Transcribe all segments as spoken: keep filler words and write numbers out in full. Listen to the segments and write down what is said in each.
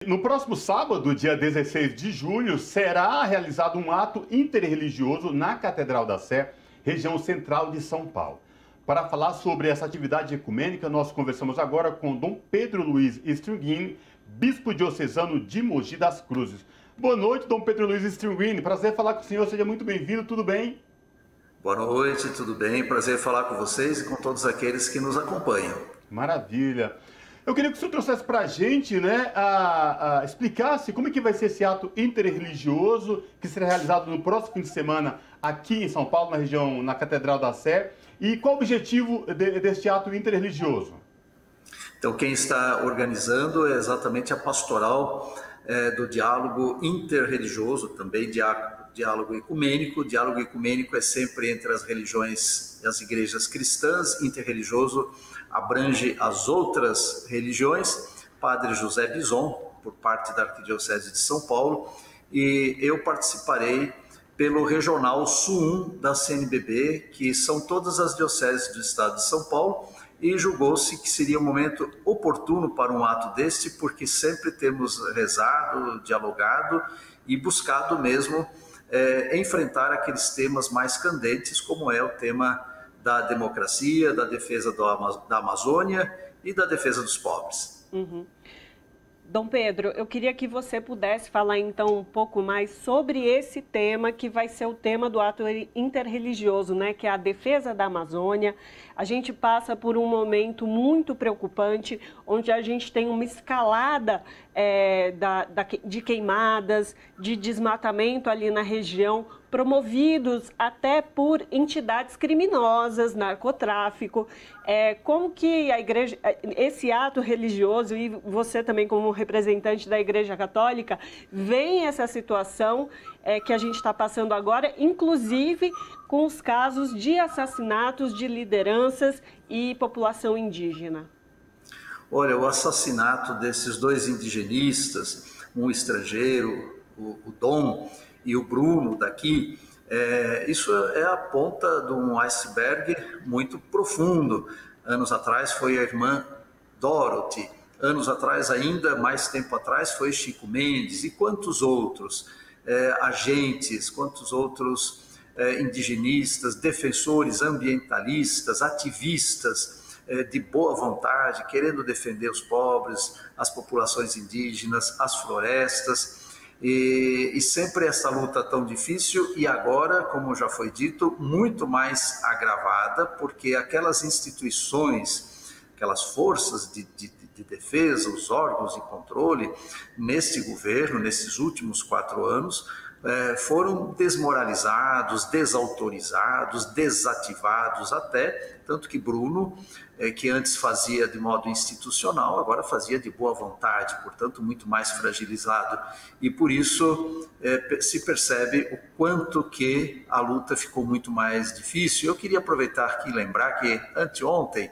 No próximo sábado, dia dezesseis de julho, será realizado um ato interreligioso na Catedral da Sé, região central de São Paulo. Para falar sobre essa atividade ecumênica, nós conversamos agora com Dom Pedro Luiz Stringini, bispo diocesano de Mogi das Cruzes. Boa noite, Dom Pedro Luiz Stringini. Prazer falar com o senhor. Seja muito bem-vindo. Tudo bem? Boa noite, tudo bem? Prazer falar com vocês e com todos aqueles que nos acompanham. Maravilha. Eu queria que o senhor trouxesse para a gente, né, a, a, explicasse como é que vai ser esse ato interreligioso que será realizado no próximo fim de semana aqui em São Paulo, na região, na Catedral da Sé, e qual o objetivo de, deste ato interreligioso? Então, quem está organizando é exatamente a pastoral é, do diálogo interreligioso, também diá, diálogo ecumênico. Diálogo ecumênico é sempre entre as religiões e as igrejas cristãs, interreligioso abrange as outras religiões. Padre José Bison, por parte da Arquidiocese de São Paulo, e eu participarei pelo Regional Sul um da C N B B, que são todas as dioceses do estado de São Paulo, e julgou-se que seria um momento oportuno para um ato deste, porque sempre temos rezado, dialogado e buscado mesmo é, enfrentar aqueles temas mais candentes, como é o tema da democracia, da defesa do, da Amazônia e da defesa dos pobres. Uhum. Dom Pedro, eu queria que você pudesse falar então um pouco mais sobre esse tema que vai ser o tema do ato interreligioso, né? Que é a defesa da Amazônia. A gente passa por um momento muito preocupante, onde a gente tem uma escalada é, da, da, de queimadas, de desmatamento ali na região, promovidos até por entidades criminosas, narcotráfico. É, como que a igreja, esse ato religioso, e você também como representante da Igreja Católica, vem essa situação é, que a gente está passando agora, inclusive com os casos de assassinatos de lideranças e população indígena? Olha, o assassinato desses dois indigenistas, um estrangeiro, o, o Dom, e o Bruno daqui, é, isso é a ponta de um iceberg muito profundo. Anos atrás foi a irmã Dorothy, anos atrás ainda, mais tempo atrás, foi Chico Mendes, e quantos outros é, agentes, quantos outros é, indigenistas, defensores ambientalistas, ativistas é, de boa vontade, querendo defender os pobres, as populações indígenas, as florestas. E, e sempre essa luta tão difícil, e agora, como já foi dito, muito mais agravada, porque aquelas instituições, aquelas forças de, de, de defesa, os órgãos de controle, nesse governo, nesses últimos quatro anos, eh, foram desmoralizados, desautorizados, desativados até, tanto que Bruno, eh, que antes fazia de modo institucional, agora fazia de boa vontade, portanto muito mais fragilizado, e por isso eh, se percebe o quanto que a luta ficou muito mais difícil. Eu queria aproveitar aqui e lembrar que anteontem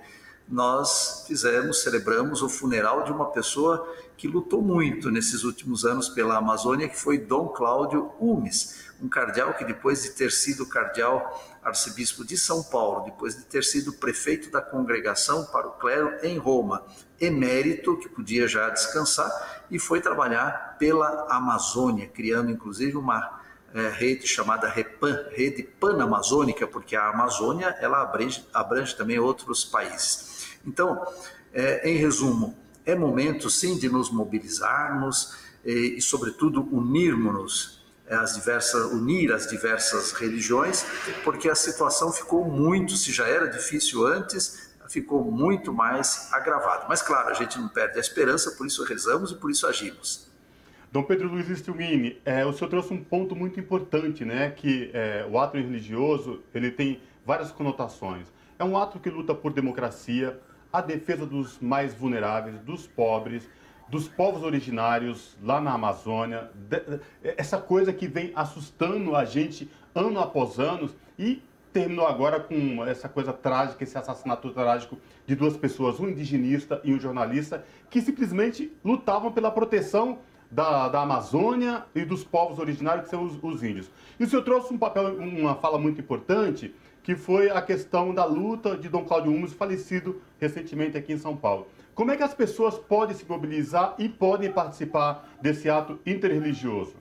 nós fizemos, celebramos o funeral de uma pessoa que lutou muito nesses últimos anos pela Amazônia, que foi Dom Cláudio Umes, um cardeal que depois de ter sido cardeal arcebispo de São Paulo, depois de ter sido prefeito da congregação para o clero em Roma, emérito, que podia já descansar, e foi trabalhar pela Amazônia, criando inclusive uma é, rede chamada Repan, Rede Panamazônica, porque a Amazônia ela abrange, abrange também outros países. Então, é, em resumo, é momento sim de nos mobilizarmos e, e sobretudo, unirmos as diversas, unir as diversas religiões, porque a situação ficou muito, se já era difícil antes, ficou muito mais agravada. Mas claro, a gente não perde a esperança, por isso rezamos e por isso agimos. Dom Pedro Luiz Stringini, é, o senhor trouxe um ponto muito importante, né, que é, o ato religioso ele tem várias conotações. É um ato que luta por democracia, a defesa dos mais vulneráveis, dos pobres, dos povos originários lá na Amazônia, essa coisa que vem assustando a gente ano após ano, e terminou agora com essa coisa trágica, esse assassinato trágico de duas pessoas, um indigenista e um jornalista, que simplesmente lutavam pela proteção da, da Amazônia e dos povos originários, que são os, os índios. E o senhor trouxe um papel, uma fala muito importante, que foi a questão da luta de Dom Cláudio Umes, falecido recentemente aqui em São Paulo. Como é que as pessoas podem se mobilizar e podem participar desse ato interreligioso?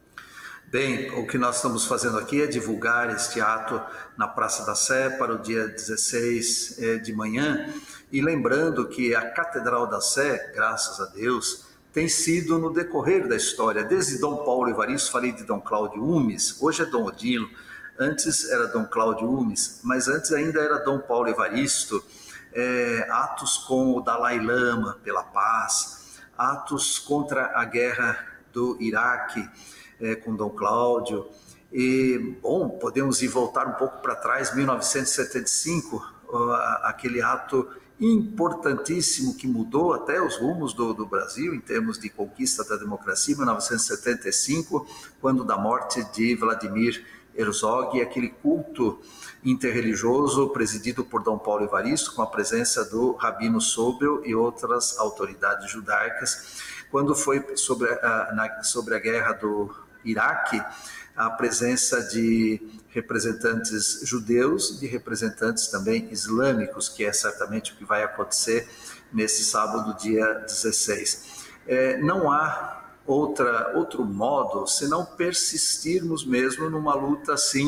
Bem, o que nós estamos fazendo aqui é divulgar este ato na Praça da Sé para o dia dezesseis de manhã, e lembrando que a Catedral da Sé, graças a Deus, tem sido no decorrer da história, desde Dom Paulo Evaristo, falei de Dom Cláudio Umes, hoje é Dom Odilo, antes era Dom Cláudio Umes, mas antes ainda era Dom Paulo Evaristo, é, atos com o Dalai Lama pela paz, atos contra a guerra do Iraque, É, com Dom Cláudio, e, bom, podemos ir voltar um pouco para trás, mil novecentos e setenta e cinco, uh, aquele ato importantíssimo que mudou até os rumos do, do Brasil em termos de conquista da democracia, mil novecentos e setenta e cinco, quando da morte de Vladimir Herzog, aquele culto interreligioso presidido por Dom Paulo Evaristo, com a presença do Rabino Sobel e outras autoridades judaicas, quando foi sobre a, na, sobre a guerra do Iraque, a presença de representantes judeus, de representantes também islâmicos, que é certamente o que vai acontecer nesse sábado, dia dezesseis. É, não há outra, outro modo senão persistirmos mesmo numa luta assim,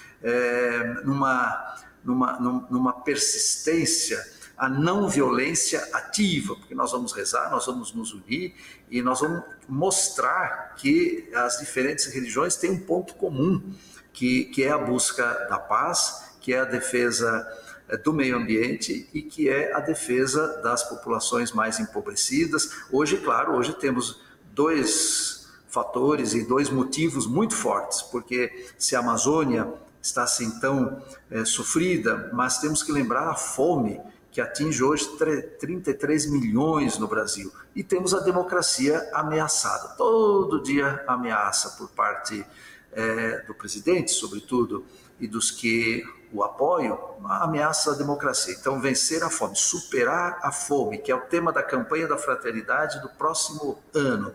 é, numa, numa, numa persistência, a não violência ativa, porque nós vamos rezar, nós vamos nos unir e nós vamos mostrar que as diferentes religiões têm um ponto comum, que, que é a busca da paz, que é a defesa do meio ambiente e que é a defesa das populações mais empobrecidas. Hoje, claro, hoje temos dois fatores e dois motivos muito fortes, porque se a Amazônia está assim tão é, sofrida, mas temos que lembrar a fome, que atinge hoje trinta e três milhões no Brasil. E temos a democracia ameaçada. Todo dia ameaça por parte é, do presidente, sobretudo, e dos que o apoiam, uma ameaça à democracia. Então, vencer a fome, superar a fome, que é o tema da campanha da fraternidade do próximo ano.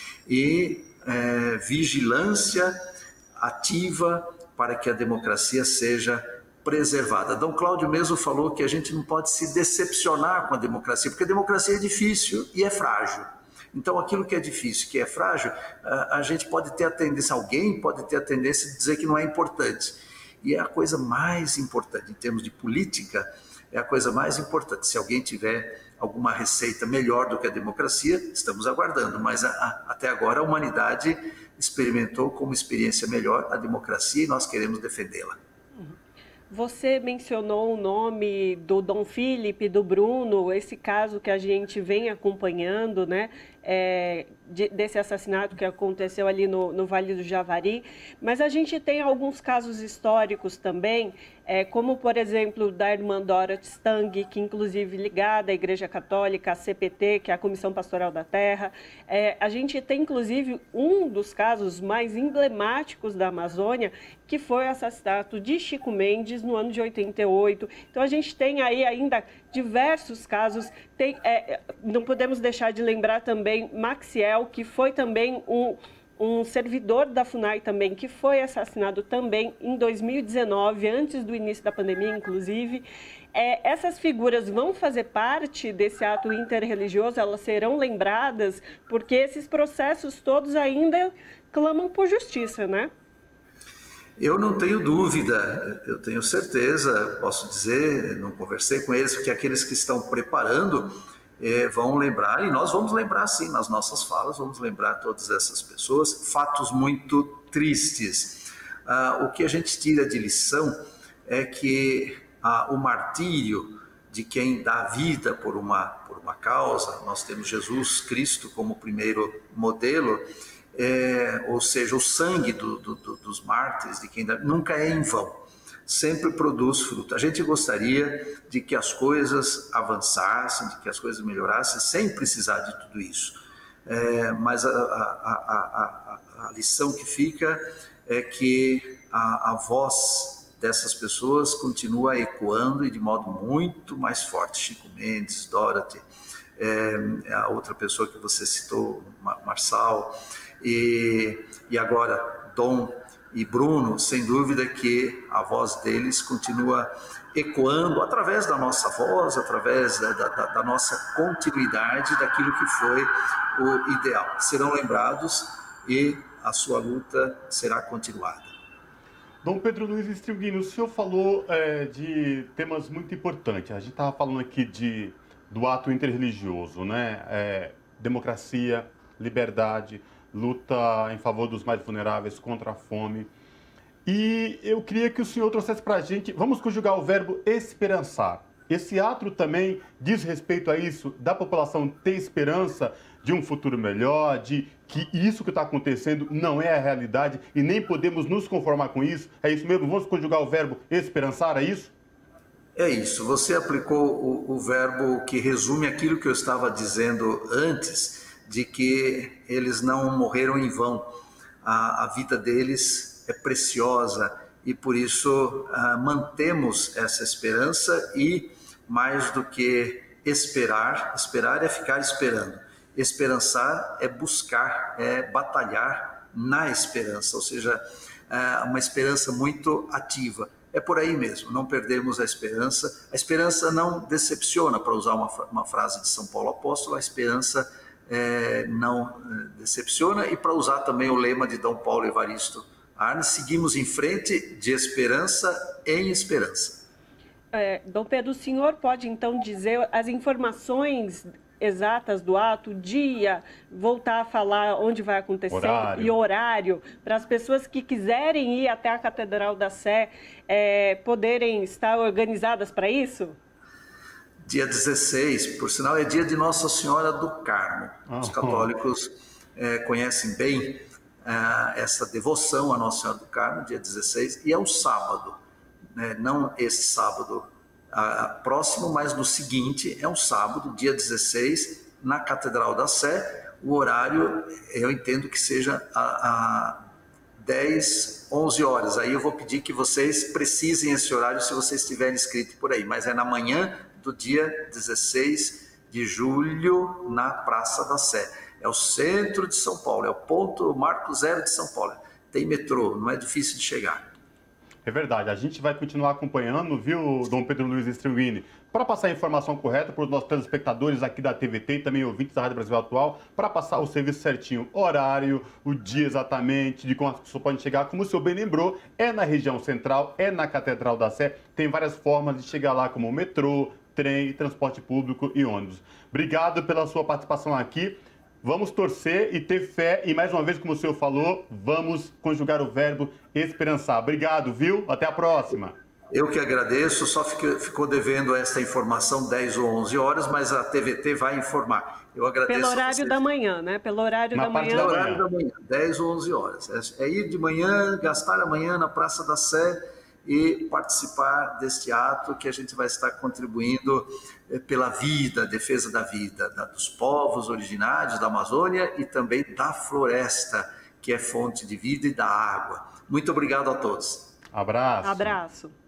E é, vigilância ativa para que a democracia seja preservada. Dom Cláudio mesmo falou que a gente não pode se decepcionar com a democracia, porque a democracia é difícil e é frágil. Então, aquilo que é difícil, que é frágil, a gente pode ter a tendência, alguém pode ter a tendência de dizer que não é importante. E é a coisa mais importante, em termos de política, é a coisa mais importante. Se alguém tiver alguma receita melhor do que a democracia, estamos aguardando, mas a, a, até agora a humanidade experimentou como experiência melhor a democracia e nós queremos defendê-la. Você mencionou o nome do Dom Felipe, do Bruno, esse caso que a gente vem acompanhando, né, é, de, desse assassinato que aconteceu ali no, no Vale do Javari, mas a gente tem alguns casos históricos também, é, como, por exemplo, da irmã Dorothy Stang, que inclusive ligada à Igreja Católica, à C P T, que é a Comissão Pastoral da Terra. É, a gente tem, inclusive, um dos casos mais emblemáticos da Amazônia, que foi o assassinato de Chico Mendes no ano de oitenta e oito. Então, a gente tem aí ainda diversos casos. Tem, é, não podemos deixar de lembrar também Maxiel, que foi também um... um servidor da FUNAI também, que foi assassinado também em dois mil e dezenove, antes do início da pandemia, inclusive. É, essas figuras vão fazer parte desse ato interreligioso, elas serão lembradas, porque esses processos todos ainda clamam por justiça, né? Eu não tenho dúvida, eu tenho certeza, posso dizer, não conversei com eles, porque aqueles que estão preparando É, vão lembrar, e nós vamos lembrar sim, nas nossas falas, vamos lembrar todas essas pessoas, fatos muito tristes. Ah, o que a gente tira de lição é que ah, o martírio de quem dá a vida por uma, por uma causa, nós temos Jesus Cristo como primeiro modelo, é, ou seja, o sangue do, do, do, dos mártires, de quem dá, nunca é em vão. Sempre produz fruto. A gente gostaria de que as coisas avançassem, de que as coisas melhorassem, sem precisar de tudo isso. É, mas a, a, a, a, a lição que fica é que a, a voz dessas pessoas continua ecoando e de modo muito mais forte. Chico Mendes, Dorothy, é, a outra pessoa que você citou, Marçal, e, e agora Dom. e Bruno, sem dúvida que a voz deles continua ecoando através da nossa voz, através da, da, da nossa continuidade daquilo que foi o ideal. Serão lembrados e a sua luta será continuada. Dom Pedro Luiz Stringini, o senhor falou é, de temas muito importantes. A gente estava falando aqui de, do ato interreligioso, né? É, democracia, liberdade, luta em favor dos mais vulneráveis, contra a fome. E eu queria que o senhor trouxesse para a gente, vamos conjugar o verbo esperançar. Esse ato também diz respeito a isso, da população ter esperança de um futuro melhor, de que isso que está acontecendo não é a realidade e nem podemos nos conformar com isso. É isso mesmo? Vamos conjugar o verbo esperançar, é isso? É isso. Você aplicou o, o verbo que resume aquilo que eu estava dizendo antes, de que eles não morreram em vão. A, a vida deles é preciosa e por isso ah, mantemos essa esperança e mais do que esperar, esperar é ficar esperando. Esperançar é buscar, é batalhar na esperança, ou seja, é uma esperança muito ativa. É por aí mesmo, não perdermos a esperança. A esperança não decepciona, para usar uma, uma frase de São Paulo Apóstolo, a esperança é, não decepciona. E para usar também o lema de Dom Paulo Evaristo Arnes, seguimos em frente de esperança em esperança. É, Dom Pedro, o senhor pode então dizer as informações exatas do ato, dia, voltar a falar onde vai acontecer horário. E horário, para as pessoas que quiserem ir até a Catedral da Sé é, poderem estar organizadas para isso? Dia dezesseis, por sinal, é dia de Nossa Senhora do Carmo. Oh. Os católicos é, conhecem bem é, essa devoção à Nossa Senhora do Carmo, dia dezesseis, e é um sábado, né? Não esse sábado a, a próximo, mas no seguinte, é um sábado, dia dezesseis, na Catedral da Sé. O horário, eu entendo que seja a, a dez, onze horas. Aí eu vou pedir que vocês precisem esse horário se vocês estiverem inscritos por aí, mas é na manhã do dia dezesseis de julho, na Praça da Sé. É o centro de São Paulo, é o ponto marco zero de São Paulo. Tem metrô, não é difícil de chegar. É verdade, a gente vai continuar acompanhando, viu, Dom Pedro Luiz Stringini, para passar a informação correta para os nossos telespectadores aqui da T V T e também ouvintes da Rádio Brasil Atual, para passar o serviço certinho, horário, o dia exatamente, de como as pessoas podem chegar. Como o senhor bem lembrou, é na região central, é na Catedral da Sé, tem várias formas de chegar lá, como metrô, trem, transporte público e ônibus. Obrigado pela sua participação aqui. Vamos torcer e ter fé e, mais uma vez, como o senhor falou, vamos conjugar o verbo esperançar. Obrigado, viu? Até a próxima. Eu que agradeço, só fiquei, ficou devendo essa informação dez ou onze horas, mas a T V T vai informar. Eu agradeço. Pelo horário da manhã, né? Pelo horário Na da manhã. Pelo horário da manhã, dez ou onze horas. É, é ir de manhã, gastar a manhã na Praça da Sé e participar deste ato que a gente vai estar contribuindo pela vida, a defesa da vida, da, dos povos originários da Amazônia e também da floresta, que é fonte de vida e da água. Muito obrigado a todos. Abraço. Abraço.